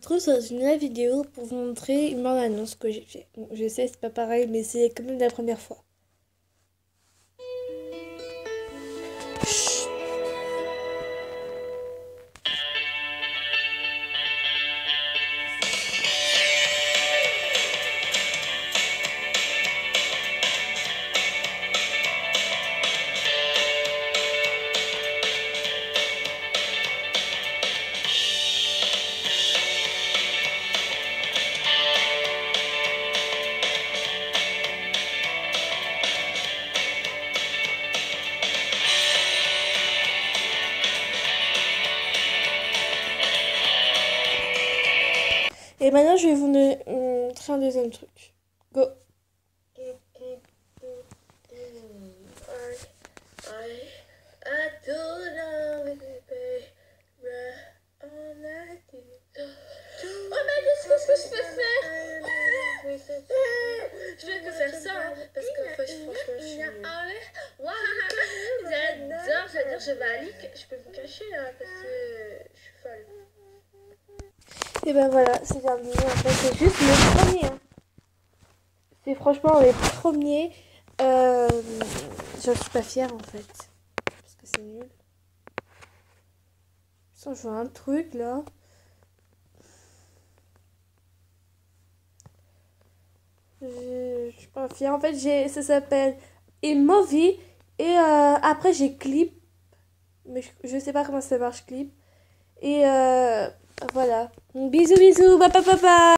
retrouve dans une nouvelle vidéo pour vous montrer une bande-annonce que j'ai fait. Bon, je sais, c'est pas pareil, mais c'est quand même la première fois. Chut. Et maintenant, je vais vous montrer un deuxième truc. Go! Oh mais qu'est-ce que je peux faire? Je vais que faire ça hein, parce que franchement je suis... J'adore, je vais aller, je peux vous cacher là parce que je suis folle. Et ben voilà, c'est terminé. En fait, c'est juste le premier. Hein. C'est franchement les premiers. J'en suis pas fière en fait. Parce que c'est nul. Sans je vois un truc là. Je suis pas fière. En fait, ça s'appelle Movie. Et après, j'ai Clip. Mais je sais pas comment ça marche, Clip. Et voilà. Bisous, bisous. Papa, papa.